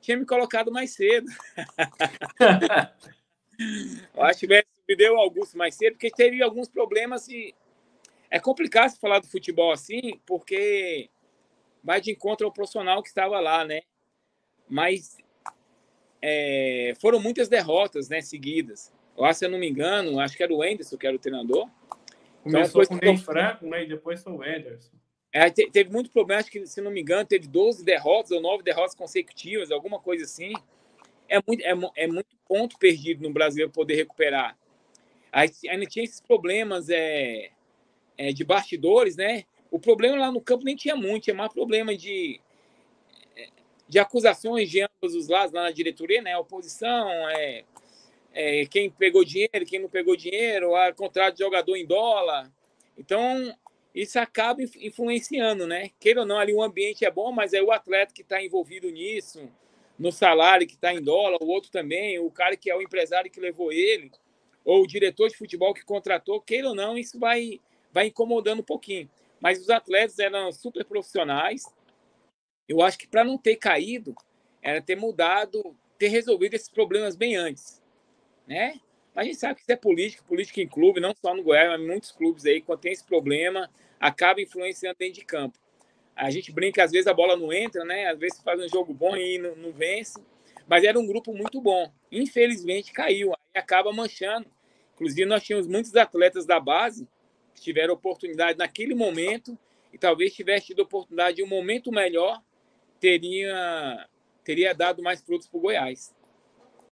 tinha me colocado mais cedo. Eu acho que me deu o Augusto mais cedo, porque teve alguns problemas e é complicado se falar do futebol assim, porque vai de encontro ao profissional que estava lá, né? Mas foram muitas derrotas, né, seguidas. Lá, se eu não me engano, acho que era o Anderson que era o treinador. Começou então, com o Ney Franco, né, e depois foi o Anderson. Teve muito problema, acho que, se não me engano, teve 12 derrotas ou 9 derrotas consecutivas, alguma coisa assim. É muito ponto perdido no brasileiro poder recuperar. Aí, ainda tinha esses problemas de bastidores, né? O problema lá no campo nem tinha muito, tinha mais problema de acusações de ambos os lados lá na diretoria, né? A oposição, quem pegou dinheiro, quem não pegou dinheiro, contrato de jogador em dólar. Então, isso acaba influenciando, né? Queira ou não, ali o ambiente é bom, mas é o atleta que está envolvido nisso, no salário que está em dólar, o outro também, o cara que é o empresário que levou ele, ou o diretor de futebol que contratou, queira ou não, isso vai incomodando um pouquinho. Mas os atletas eram super profissionais. Eu acho que para não ter caído, era ter mudado, ter resolvido esses problemas bem antes, né? Mas a gente sabe que isso é política em clube, não só no Goiás, mas em muitos clubes aí, quando tem esse problema, acaba influenciando dentro de campo. A gente brinca, às vezes a bola não entra, né? Às vezes faz um jogo bom e não vence. Mas era um grupo muito bom. Infelizmente caiu, aí acaba manchando. Inclusive, nós tínhamos muitos atletas da base que tiveram oportunidade naquele momento e talvez tivesse tido oportunidade de um momento melhor, teria dado mais frutos para o Goiás.